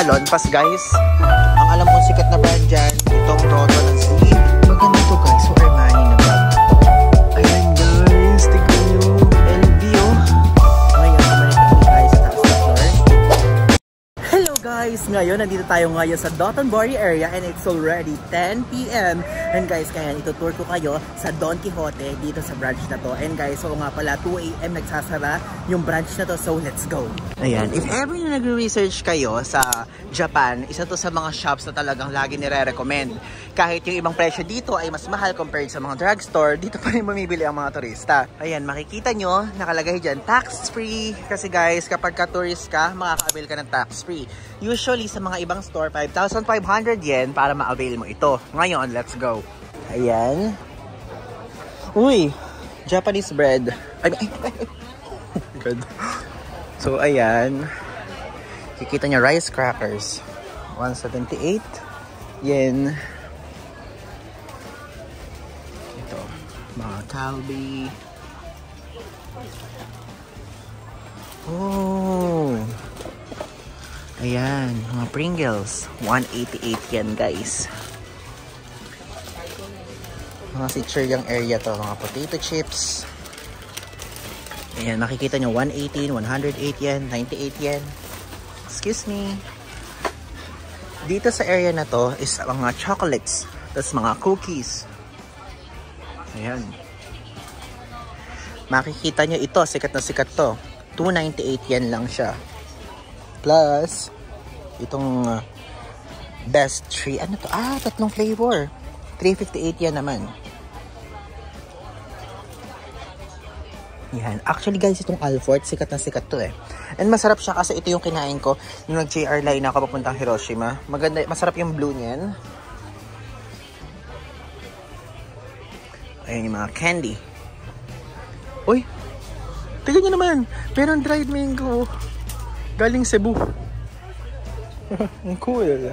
Salonpas guys. Ang alam kong sikat na brand dyan, itong Roto ng Sleep. Maganda to guys, so Armani na bag. Ayan guys, tignan nyo. LV oh. Ngayon, kumalit tayo sa taas na floor. Hello guys! Ngayon, nandito tayo ngayon sa Dotonbori area and it's already 10 PM. And guys, kaya itutour ko kayo sa Don Quijote dito sa branch na to. And guys, so nga pala 2 AM nagsasara yung branch na to, so let's go! Ayan, if ever na nagre-research kayo sa Japan, isa to sa mga shops na talagang lagi nire-recommend. Kahit yung ibang presyo dito ay mas mahal compared sa mga drugstore, dito pa rin mamibili ang mga turista. Ayan, makikita nyo, nakalagay dyan, tax-free. Kasi guys, kapag ka-tourist ka, makaka-avail ka ng tax-free. Usually, sa mga ibang store, 5,500 yen para ma-avail mo ito. Ngayon, let's go. Ayan. Uy, Japanese bread. Good. So, ayan. Kikita nyo, rice crackers. 178 yen. Ito, mga Calbee. Oh. Ayan, mga Pringles. 188 yen, guys. Mga Sichuryang area to. Mga potato chips. Ayan, makikita nyo, 118, 108 yen, 98 yen. Excuse me. Dito sa area na to is mga chocolates. Tapos mga cookies. Ayan. Makikita nyo ito, sikat na sikat to. 298 yen lang siya. Plus, itong best 3. Ano to? Ah, tatlong flavor. 358 yen naman. Yan. Actually guys, itong Alfort, sikat na sikat to eh. And masarap siya kasi ito yung kinain ko nung nag-JR line ako papuntang Hiroshima. Maganda, masarap yung blue niyan. Ayan yung mga candy. Uy! Tignan nyo naman! Merong dried mango. Galing Cebu. Ang cool.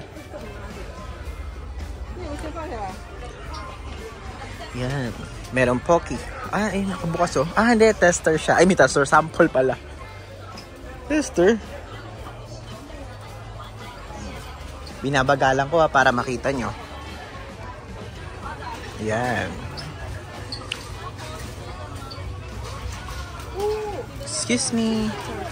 Yan. Merong Pocky. Ah, ay, nakabukas oh. Ah, hindi. Tester siya. Ay, may tester. Sample pala. Tester. Binabagalan ko para makita nyo. Yan. Excuse me.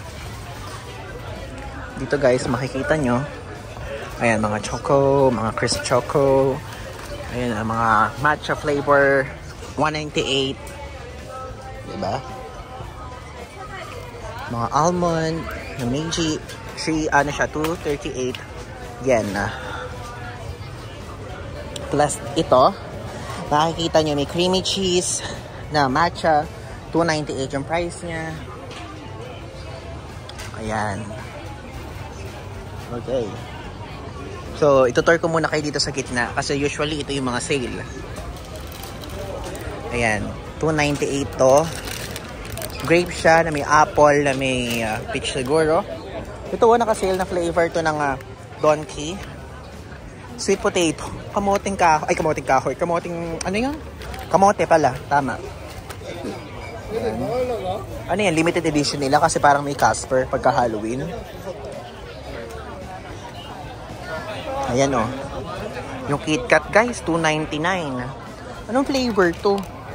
Dito guys, makikita nyo. Ayan, mga choco, mga crisp choco. Ayan, mga matcha flavor. 198. Diba? Mga almond, na Meiji, 238 yen. Plus ito, makikita nyo may creamy cheese na matcha, 298 yung price niya. Ayan. Okay. So, itutur ko muna kayo dito sa gitna kasi usually ito yung mga sale. Ayan. 298 to. Grape siya na may apple, na may peach siguro. Ito naka-sale na flavor to ng Donkey. Sweet potato. Kamoting kahoy. Ay, kamoting kahoy. Kamoting, ano yun? Kamote pala. Tama. Ayan. Ano yan? Limited edition nila kasi parang may Casper pagka Halloween. Ayan o. Yung KitKat guys, 299. Anong flavor to?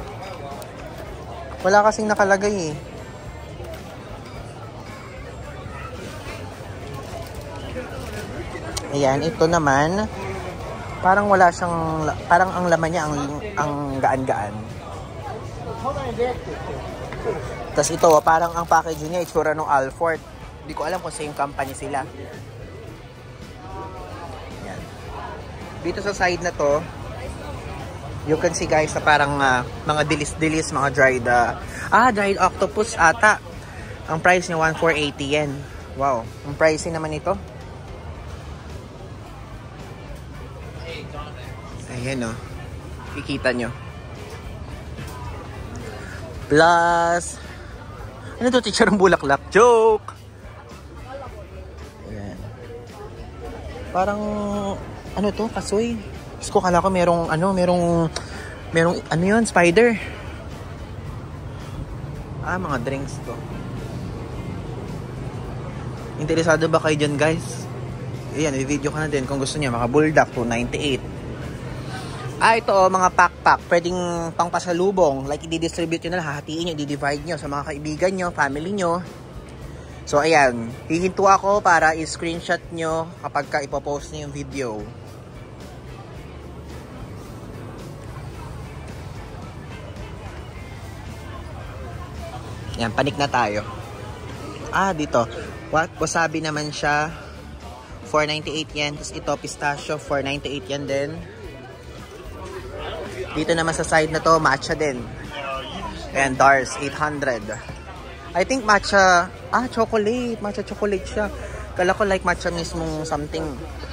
Wala kasing nakalagay eh. Ayan, ito naman parang wala siyang, parang ang laman niya ang gaan-gaan. Tapos ito, parang ang packaging niya itsura ng Alfort. Hindi ko alam kung same company sila. Ayan. Dito sa side na to, you can see guys na parang mga dilis-dilis, mga dried dried octopus ata. Ang price niya 1,480 yen. Wow, ang pricey naman ito. Ayan o. Kikita nyo. Plus, ano to, teacher ng bulaklak? Joke! Ayan. Parang, ano to, kasoy. Diyos ko, kala ko merong ano yun, spider. Mga drinks to. Interesado ba kayo dyan, guys? Ayan, i-video ko na din kung gusto niyo. Mga bulldog, 298. Ito mga pack-pack. Pwedeng pang pasalubong. Like, i-distribute nyo na lang. Hahatiin nyo, i-divide nyo sa mga kaibigan nyo, family nyo. So, ayan. Hihinto ako para i-screenshot nyo kapag ka ipopost nyo yung video. Yan, panik na tayo. Dito. Wasabi naman siya. 498 yan. Tapos ito, pistachio, 498 yan din. Dito naman sa side na to, matcha din. And Dars, 800. I think matcha, chocolate. Matcha chocolate siya. Kala ko like matcha mismong something.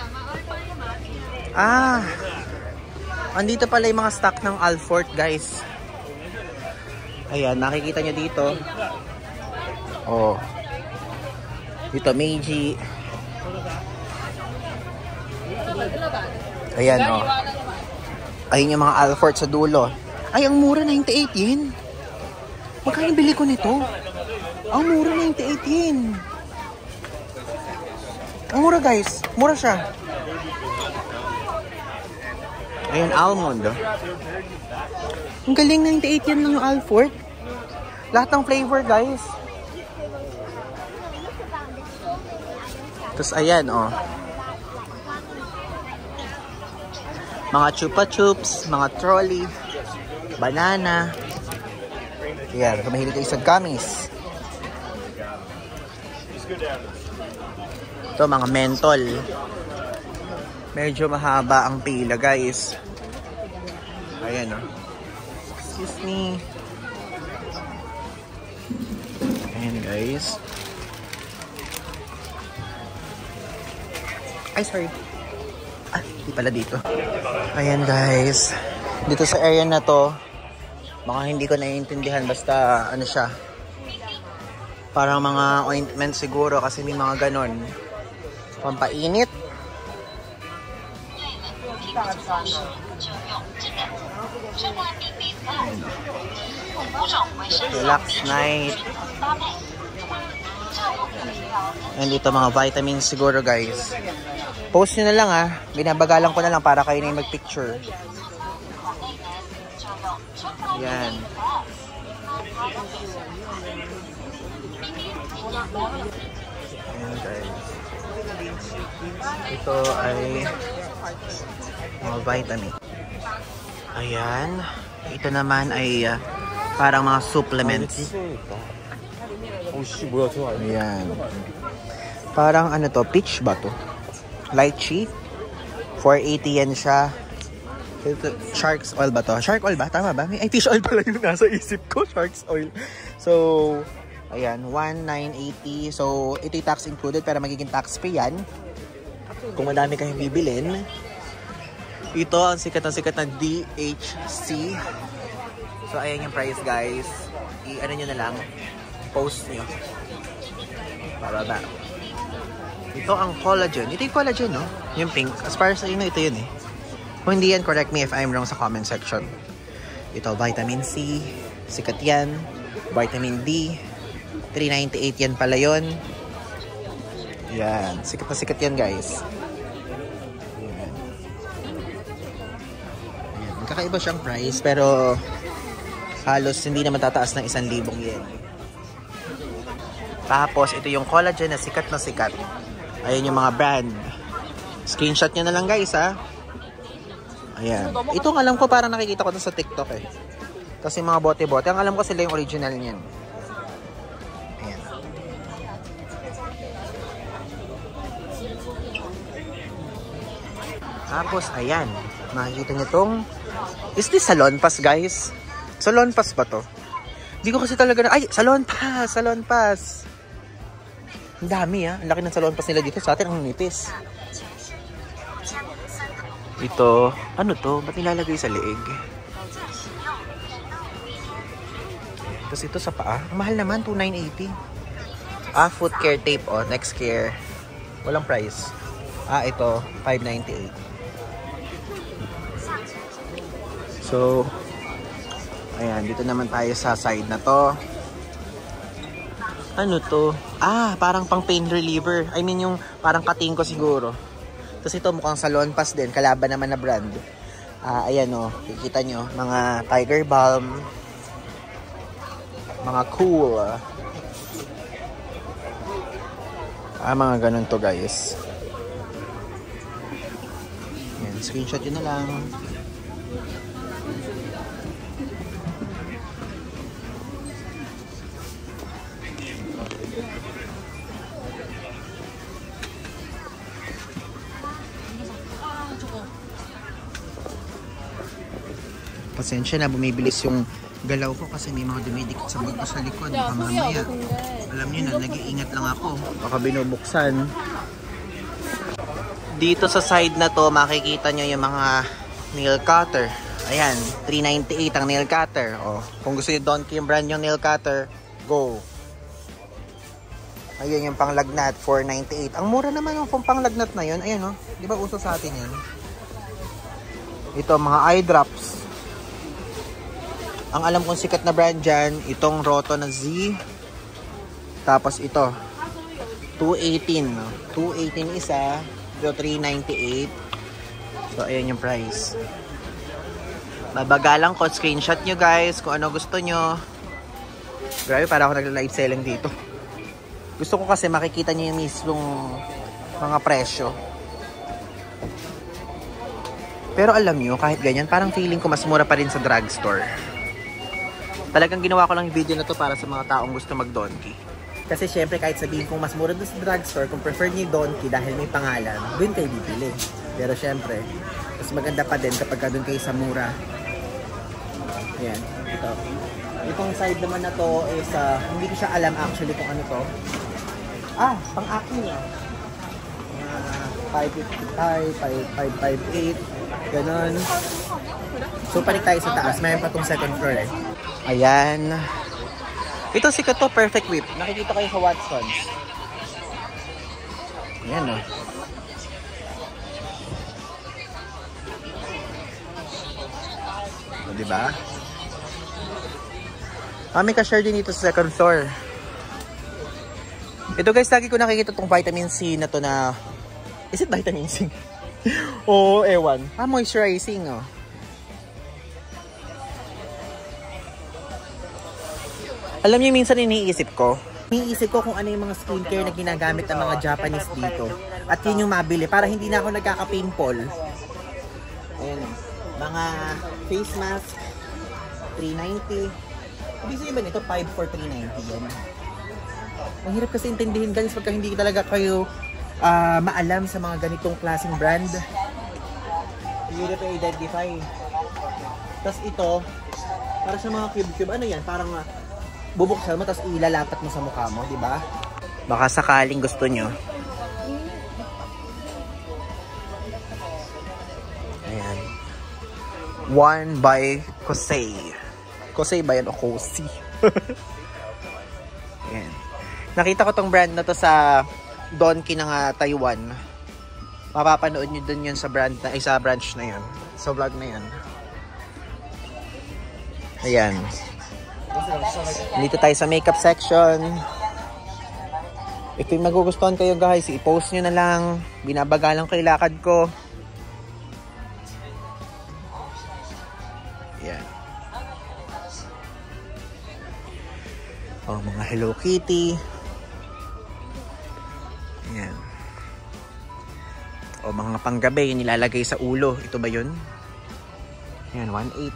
Andito pala yung mga stock ng Alfort, guys. Ayan, nakikita nyo dito. Oh. Dito, Meiji. Ayan, oh. Ayun yung mga Alfort sa dulo. Ay, ang mura, 98 yen. Magkano bili ko nito? Ang mura, 98 yen. Ang mura, guys. Mura siya. Ayun, almond. Ang galing, 98 yen lang yung Alfort. Lahat ng flavor, guys. Tapos, ayan, oh. Mga chupa chups, mga trolley, banana. Ayan, kung mahilig kayo sa gummies. Ito, mga mentol. Medyo mahaba ang pila, guys. Ayan, oh. Excuse me. Ayan, guys. Ay, sorry. Di pala dito. Ayan, guys. Dito sa area na to, baka hindi ko naiintindihan. Basta, ano siya. Parang mga ointment siguro kasi may mga ganon. Pampainit. Relax night. And dito mga vitamins siguro, guys. Post nyo na lang binabagalan ko na lang para kayo na yung mag-picture. Yan. Ayan, guys. Ito ay mga vitamin. Ayan. Ito naman ay parang mga supplements. Ayan. Parang ano to, peach ba to? Lychee. 480 yan siya. Ito, shark's oil ba to? Shark oil ba? Tama ba? Ay, fish oil pala yung nasa isip ko. Shark's oil. So, ayan. 1,980. So, ito yung tax included pero magiging tax free yan. Kung madami kayong bibilin. Ito ang sikat na DHC. So, ayan yung price, guys. I-ano nyo na lang. Post nyo. Bababa. Ito ang collagen. Ito yung collagen, no? Yung pink. As far as ito yun eh. Kung hindi yan, correct me if I'm wrong sa comment section. Ito, vitamin C. Sikat yan. Vitamin D. 398 yan pala yun. Yan. Sikat na sikat yan, guys. Yan. Yan. Kakaiba siyang price, pero halos hindi naman tataas ng 1,000 yen. Tapos, ito yung collagen na sikat na sikat. Ayan yung mga brand. Screenshot nyo na lang, guys, Ayan. Itong alam ko parang nakikita ko sa TikTok eh. Kasi mga bote-bote. Ang alam ko sila yung original niyan. Ayan. Tapos, ayan. Makikita nyo itong... Is this Salon Pass, guys? Salon Pass ba to? Hindi ko kasi talaga na... Ay! Salon Pass! Salon Pass! Ang dami Ang laki ng Salon Pass nila dito. Sa atin ang nipis. Ito, ano to? Ba't nilalagay sa leeg? Tapos ito sa paa. Ang mahal naman, 2,980. Foot care tape, Next Care. Walang price. Ito, 598. So, ayan, dito naman tayo sa side na to. Ano to? Parang pang pain reliever. I mean yung parang kating ko siguro. Tapos ito mukhang Salon Pass din, kalaban naman na brand. Ayan o, kikita nyo, mga Tiger Balm, mga Cool. Mga ganun to guys. Ayan, screenshot yun na lang. Pasensya na, bumibilis yung galaw ko kasi may mga dumidikit sa bag ko sa likod. Baka mamaya. Alam niyo na, nag-iingat lang ako. Baka binubuksan. Dito sa side na to, makikita nyo yung mga nail cutter. Ayan, $398 ang nail cutter. O, kung gusto nyo Donkey yung brand yung nail cutter, go. Ayun yung panglagnat, $498. Ang mura naman yung panglagnat na yun. Ayan o, di ba uso sa atin yan? Ito, mga eye drops. Ang alam kong sikat na brand dyan, itong Roto na Z. Tapos ito, $218. No? $218 isa, ito $398. So, ayan yung price. Babagalang ko, screenshot nyo guys kung ano gusto nyo. Grabe, para ako nagla-live selling dito. Gusto ko kasi makikita nyo yung mismong mga presyo. Pero alam nyo, kahit ganyan, parang feeling ko mas mura pa rin sa drugstore. Talagang ginawa ko lang yung video na to para sa mga taong gusto mag-Donkey. Kasi syempre kahit sabihin kong mas mura doon sa drugstore, kung preferred niyo yung Donkey dahil may pangalan, doon kayo bibili. Pero syempre, mas maganda pa din kapag doon kayo sa mura. Ayan, ito. Itong side naman na to is, hindi ko siya alam actually kung ano to. Pang-acne. 555, 558, ganon. So, panik tayo sa taas. Mayroon pa itong second floor eh. Ayan. Ito sikat to, Perfect Whip. Nakikita kayo sa Watsons. Ayan o. Diba? May ka-share din dito sa second floor. Ito guys, lagi ko nakikita itong vitamin C na to na... Is it vitamin C? Oo, ewan. Moisturizing oh. Alam niyo, minsan iniisip ko kung ano yung mga skincare na ginagamit ng mga Japanese dito. At yun yung mabili para hindi na ako nagkaka-pimple. Ayan. Mga face mask, $390. Ibig sabihin ba nito? 5 for $390 yan. Ang hirap kasi intindihin guys pagka hindi talaga kayo maalam sa mga ganitong klaseng brand. Hindi na pa identify. Tapos ito, para sa mga cube-cube, ano yan? Parang bubuksan mo tapos ilalapat mo sa mukha mo, di ba? Baka sakaling gusto nyo. Ayan. One by Kosei. Kosei ba yan o Kosei? Ayan. Nakita ko tong brand na to sa Donkey ng Taiwan. Mapapanood nyo dun yun sa brand na, sa branch na yun. Sa vlog na yan. Ayan. Dito tayo sa makeup section. If yung magugustuhan kayo guys, i-post nyo na lang. Binabagalang ko yung lakad ko. Ayan. Oh, mga Hello Kitty. Ayan. O mga panggabi nilalagay sa ulo. Ito ba yun? Ayan, 1.8.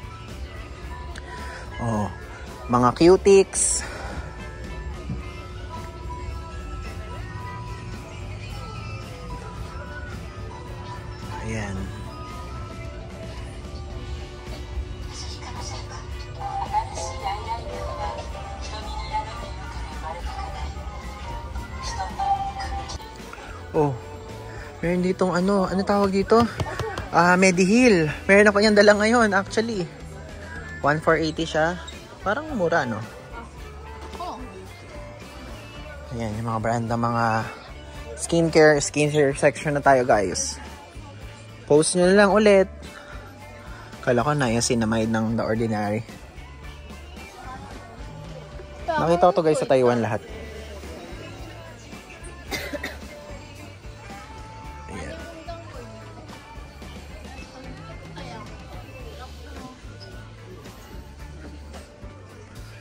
Oh, mga cutics. Ayan. Oh, meron ditong ano tawag dito? Medihil. Meron ako niyang dala ngayon actually. 1,480 siya. Parang mura, no? Oo. Ayan, yung mga brand ng mga skincare section na tayo, guys. Post nyo na lang ulit. Kala ko na yung Cinnamide ng The Ordinary. Nakita ko to guys sa Taiwan lahat. Ayan.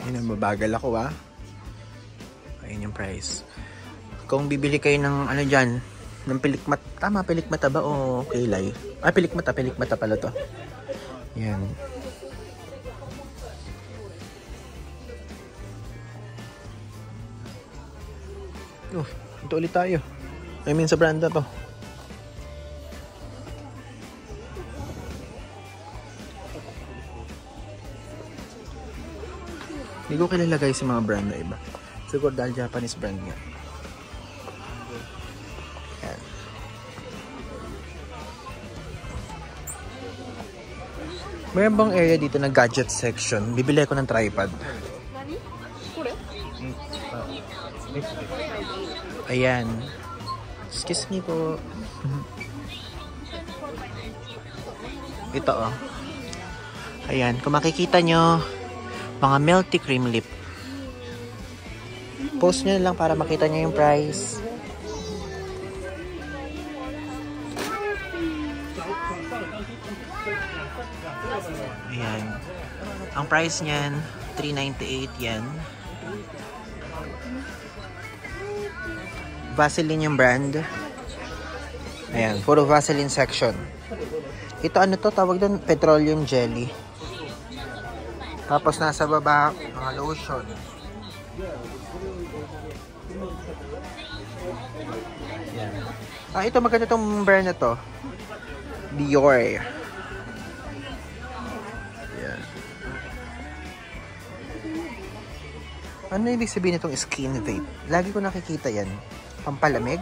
Ayun, mabagal ako Ayun yung price. Kung bibili kayo ng ano dyan, ng pilikmat. Tama, pilikmata ba o kilay? Pilikmata pala to. Yan. Ito ulit tayo. I mean sa brand na to. Hindi ko kilala guys sa mga brand na iba. Siguro dahil Japanese brand nga. Yan. Mayroon bang area dito na gadget section? Bibili ako ng tripod. Ayan. Excuse me po. Ito Ayan. Kung makikita nyo, mga melty cream lip. Post nyo lang para makita nyo yung price. Ayan. Ang price nyan, 398 yan. Vaseline yung brand. Ayan, puro Vaseline section. Ito ano to, tawag doon, petroleum jelly. Tapos nasa baba, mga lotion. Ayan. Ito maganda tong brand na to. Dior. Ayan. Ano ibig sabihin itong skin vape? Lagi ko nakikita yan. Pampalamig.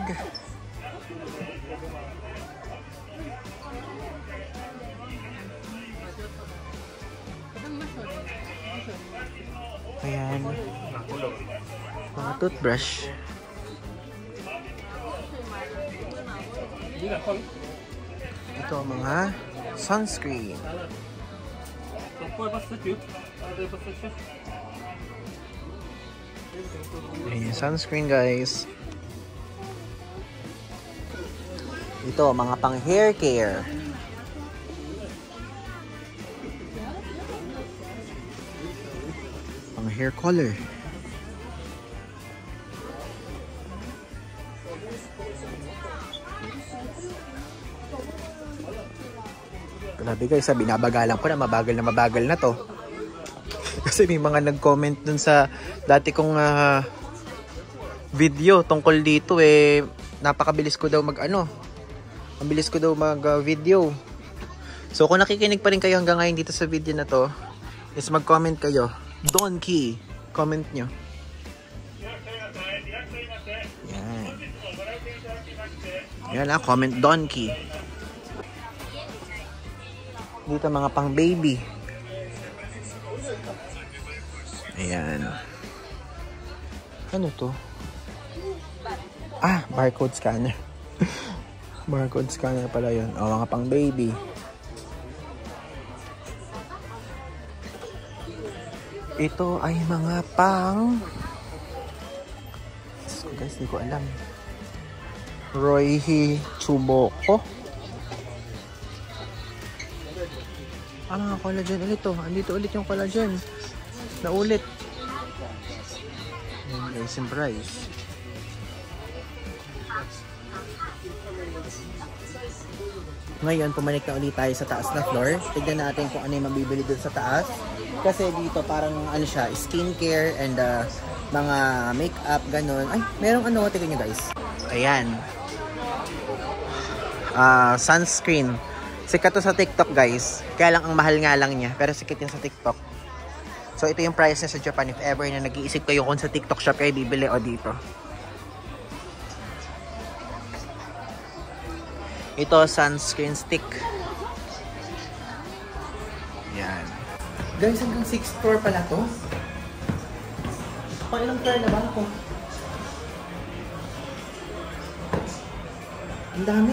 Ayan. Mga toothbrush. Ito mga sunscreen. Ayan, sunscreen guys. Ito, mga pang hair care. Pang hair color. Grabe guys, binabagalan ko na mabagal na to. Kasi may mga nag-comment dun sa dati kong video tungkol dito napakabilis ko daw ang bilis ko daw mag-video. So kung nakikinig pa rin kayo hanggang ngayon dito sa video na to, is mag-comment kayo. Donkey. Comment nyo. Yan. Yan comment Donkey. Dito mga pang baby. Ayan. Ano to? Barcode scanner. Barcode scanner pala yun. Mga pang baby. Ito ay mga pang... So guys, hindi ko alam. Roihi Chuboko. Mga collagen ulit to. Andito ulit yung collagen. Naulit. Ayan guys, yung price. Ngayon, pumalik na ulit tayo sa taas na floor. Tignan natin kung ano yung mabibili dun sa taas. Kasi dito parang ano siya, skincare and mga makeup, ganun. Ay, merong tignan nyo guys. Ayan. Sunscreen. Sikat to sa TikTok guys. Kaya lang ang mahal nga lang niya. Pero sikat yan sa TikTok. So ito yung price niya sa Japan. If ever na nag-iisip kayo kung sa TikTok shop kayo bibili o dito. Ito, sunscreen stick. Yan. Guys, hanggang 6th floor pala to. Pang ilang floor na ba ako? Ang dami.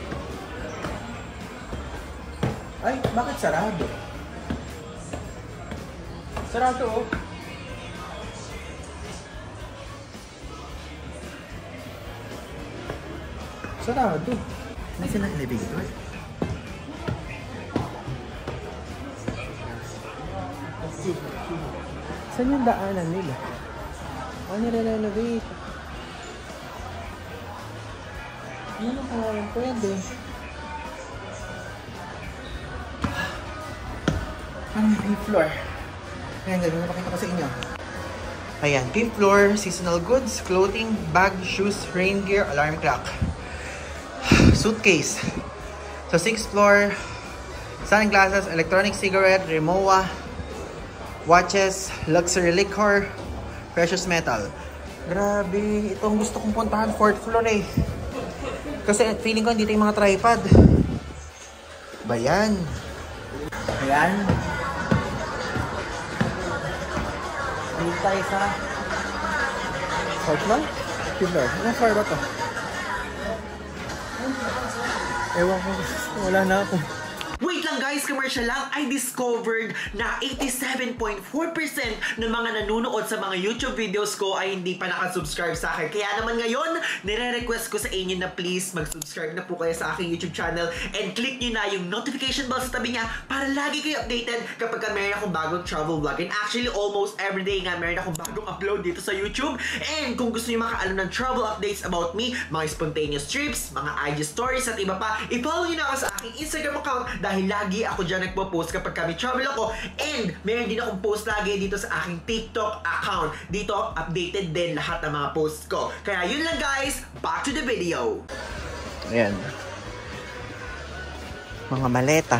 Ay, bakit sarado? Sarado oh. Sarado. Nasaan ang elevator? Saan yung daanan nila? Nire-renovate. Ano kaya yung pwede? Parang 5th floor. Ayan, gano'n napakita ko sa inyo. Ayan, 5th floor, seasonal goods, clothing, bag, shoes, rain gear, alarm clock. Suitcase. So 6th floor, sunglasses, electronic cigarette, Rimowa, watches, luxury liquor, precious metal. Grabe, itong gusto kong puntahan, 4th floor eh. Kasi feeling ko dito yung mga tripod. Bayan. Ayan. Dito tayo sa 4th floor? 5th floor. Anong floor ba to? Ewan ko. Wala na ako. Wait lang guys, commercial lang. I discovered na 87.4% ng mga nanonood sa mga YouTube videos ko ay hindi pa nakasubscribe sa akin. Kaya naman ngayon, nire-request ko sa inyo na please mag-subscribe na po kayo sa aking YouTube channel and click nyo na yung notification bell sa tabi niya para lagi kayo updated kapag meron akong bagong travel vlog. And actually, almost everyday nga meron akong bagong upload dito sa YouTube. And kung gusto nyo makaalam ng travel updates about me, mga spontaneous trips, mga IG stories at iba pa, i-follow nyo na ako sa aking Instagram account dahil lagi ako dyan nagpo-post kapag kami travel ako. And meron din akong post lagi dito sa aking TikTok account. Dito, updated din lahat ng mga posts ko. Kaya yun lang guys, back to the video. Ayan. Mga maleta.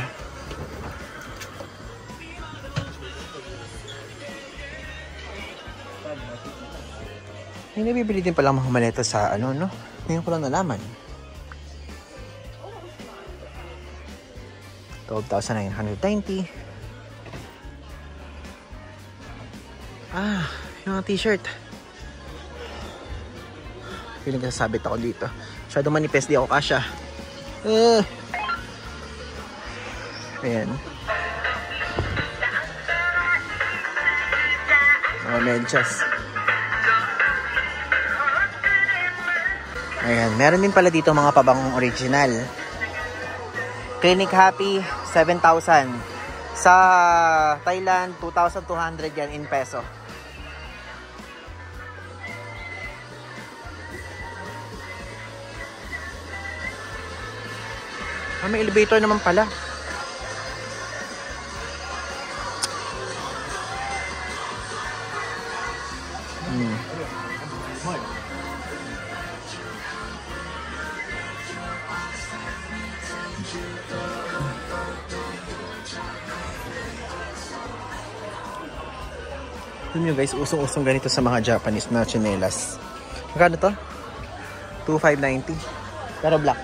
May nabibili din palang mga maleta sa ano, no? Ngayon ko lang nalaman. 12,990. Yung mga t-shirt. Feeling ko sasabit ako dito. Masyadong manipes, di ako kasya. Ayan. Mga medyas. Ayan. Meron din pala dito mga pabangong original. Clinic Happy, 7,000. Sa Thailand, 2,200 yan in peso. May elevator naman pala. Yun nyo guys, usong-usong ganito sa mga Japanese na chinelas. Magkano to? 2,590. Pero black.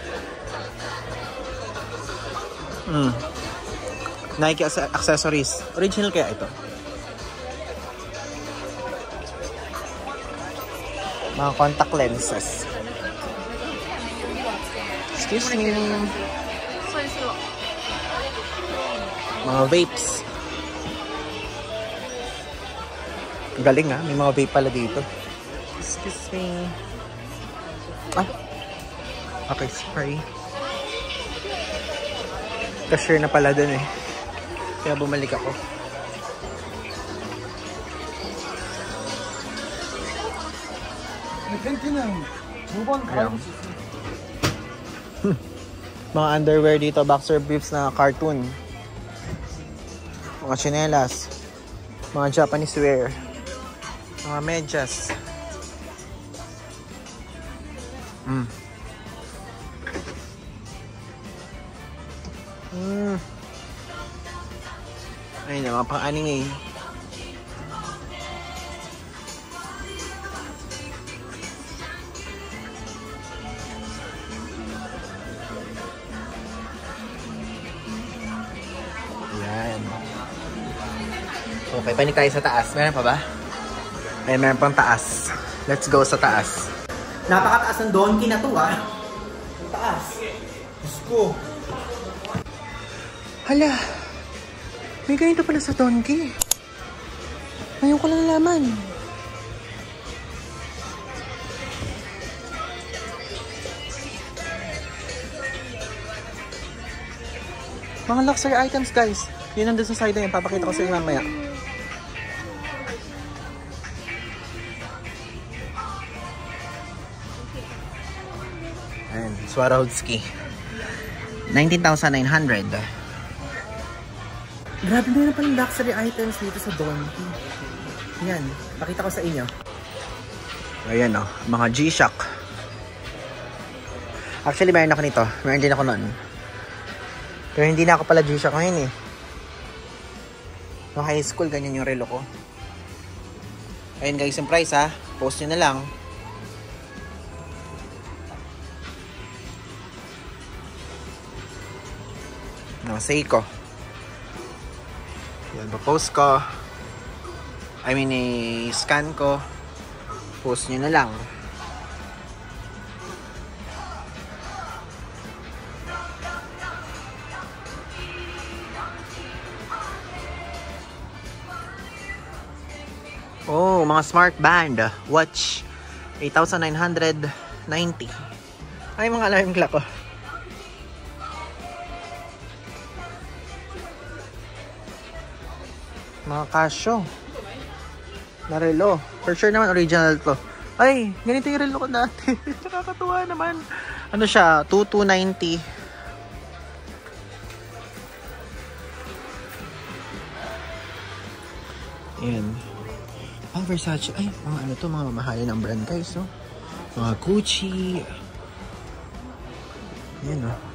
Nike accessories. Original kaya ito? Mga contact lenses. Excuse me. Mga vapes. Galing ha, may mga vape pala dito. Excuse me. Okay, sorry. Cashier na pala dun eh. Kaya bumalik ako. Mga underwear dito, boxer briefs na cartoon. Mga chinelas. Mga Japanese wear. Mga medyas. Ayun na, mga pang-anime. Yan. Okay, panik tayo sa taas. Meron pa ba? Ay, meron pang taas. Let's go sa taas. Napakataas ng donkey na to Taas. Diyos ko. Hala. May ganito pala sa donkey. Ngayon ko lang nalaman. Mga luxury items guys. Yun nandun sa side na yun. Papakita ko sa inyo mamaya. Swarovski. 19,900. Grabe na pala luxury items dito sa Donki. Yan, pakita ko sa inyo. Ayan o, mga G-Shock. Actually, meron ako nito. Meron din ako noon. Pero hindi na ako pala G-Shock ngayon eh. No high school, ganyan yung relo ko. Ayun guys, yung price ha. Post nyo na lang. No, Seiko. Yan, post ko. I mean, i-scan ko. Post nyo na lang. Oh, mga smart band. Watch. 8,990. Ay, mga alarm clock ko. Mga Casio. Na relo. For sure naman, original to. Ay, ganito yung relo ko dati. Nakakatuwa naman. Ano siya? 2290. Ayan. Ang Versace. Ay, mga ano to, mga mamahalin ng brand guys, no? Mga Gucci. Ayan, no?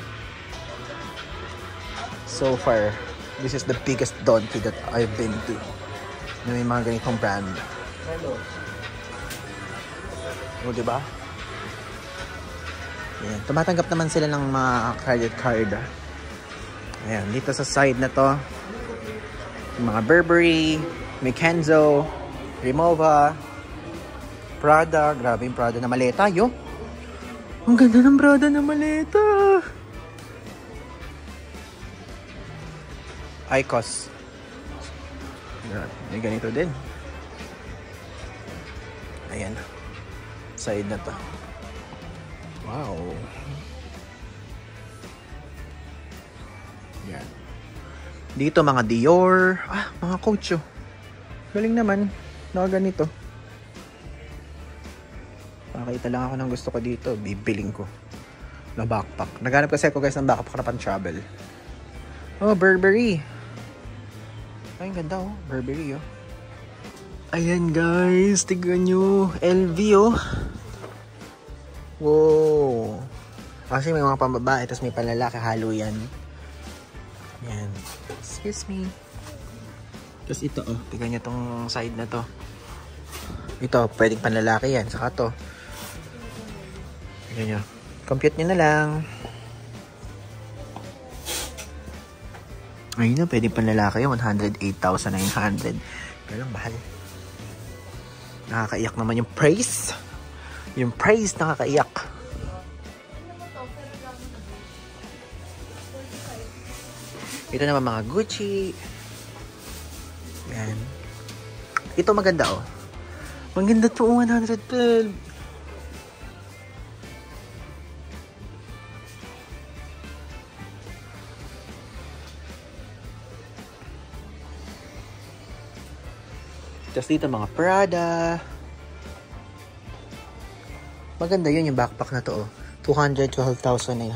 So far, this is the biggest Donki that I've been to. Na may mga ganitong brand. O, diba? Ayan. Tumatanggap naman sila ng mga credit card. Ayan. Dito sa side na to, mga Burberry, Kenzo, Rimowa, Prada. Grabe yung Prada na maleta, yo. Ang ganda ng Prada na maleta. Icos. May ganito din. Ayan. Side na to. Wow. Yan. Dito mga Dior. Ah, mga Coach. Galing naman. Nakaganito. Nakakita lang ako ng gusto ko dito. Bibiling ko. Na backpack. Naghanap kasi ako guys ng backpack na pan-travel. Oh, Burberry. Ay, ang ganda oh. Burberry oh. Ayan guys. Tignan nyo. LV oh. Wow. Kasi may mga pambabae. Tapos may panlalaki. Halo yan. Yan. Excuse me. Tapos ito oh. Tignan nyo tong side na to. Ito. Pwedeng panlalaki yan. Saka to. Tignan nyo. Compute nyo na lang. Ayun na, pwede pang lalaki yun, 108,900. Pero lang, mahal. Nakakaiyak naman yung price. Yung price, nakakaiyak. Ito naman mga Gucci. Yan. Ito maganda oh. Maganda to, 112. Tapos dito mga Prada. Maganda yun yung backpack na to oh. 212,900.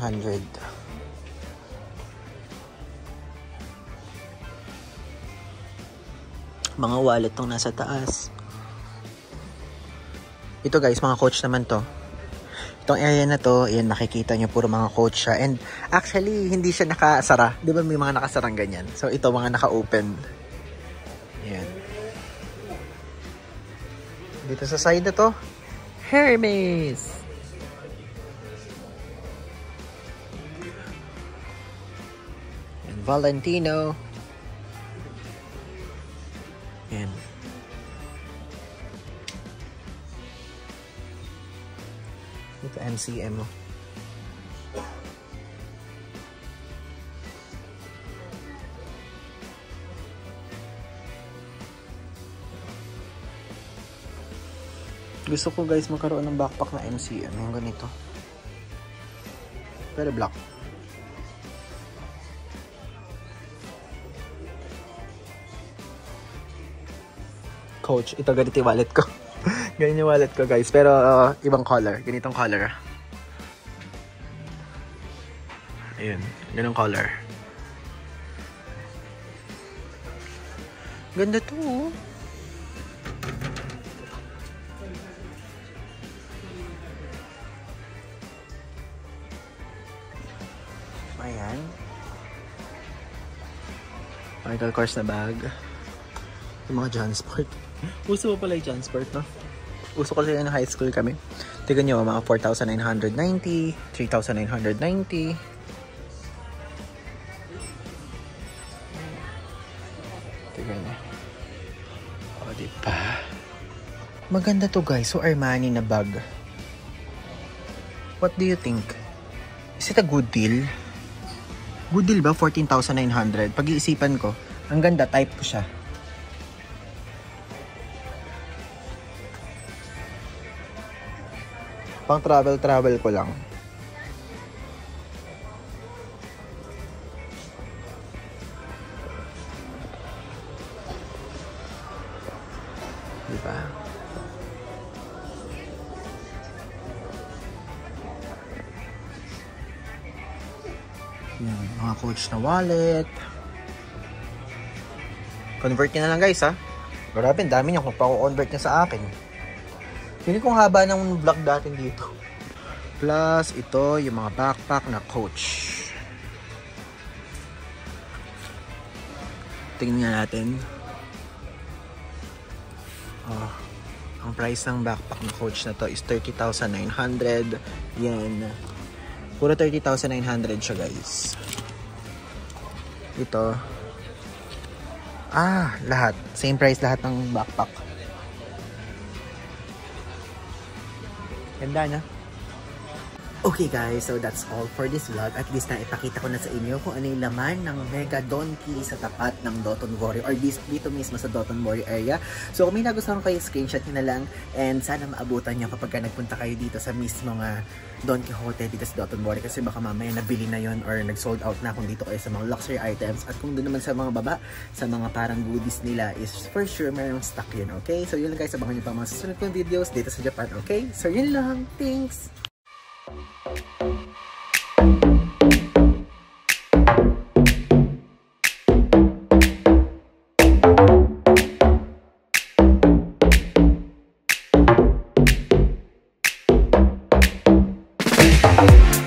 Mga wallet tong nasa taas. Ito guys, mga Coach naman to. Itong area na to, yan makikita nyo puro mga Coach siya. And actually, hindi siya nakasara. Di ba may mga nakasarang ganyan? So ito, mga naka-open. Yan. Dito sa side na to, Hermes. And Valentino. Yan. Ito MCM. Gusto ko guys magkaroon ng backpack na MCM. Yung ganito. Pero black. Coach. Ito ganito yung wallet ko. Ganyan yung wallet ko guys. Pero ibang color. Ganitong color. Ayun, ganun color. Ganda to, oh. Ayan. Michael Kors na bag. Yung mga Jansport. Uso pa pala yung Jansport, no? Uso ko sila ng high school kami. Tignan nyo, mga 4,990, 3,990. Tignan nyo. O, diba? Maganda to, guys. So, Armani na bag. What do you think? Is it a good deal? Good deal ba? 14,900. Pag-iisipan ko, ang ganda, type ko siya. Pang travel ko lang. Diba? Yan, mga Coach na wallet. Convert nyo na lang, guys, ha? Grabe, dami nyo kung pa-convert nyo sa akin. Hindi kong haba ng vlog natin dito. Plus, ito yung mga backpack na Coach. Tingnan natin. Oh, ang price ng backpack na Coach na to is 30,900 yen. Puro 30,900 siya, guys. Ito. Lahat. Same price lahat ng backpack. Ganda na. Okay guys, so that's all for this vlog. At least na ipakita ko na sa inyo kung ano yung laman ng Mega Donki sa tapat ng Dotonbori or dito mismo sa Dotonbori area. So kung may nagustuhan kayo, screenshot nyo na lang and sana maabutan nyo kapag nagpunta kayo dito sa mismo nga Don Quijote dito sa Dotonbori kasi baka mamaya nabili na yon or nag-sold out na kung dito kayo sa mga luxury items. At kung doon naman sa mga baba, sa mga parang goodies nila is for sure mayroong stock yun, okay? So yun lang guys, abangan nyo pa mga susunod kong videos dito sa Japan, okay? So yun lang, thanks! Bye.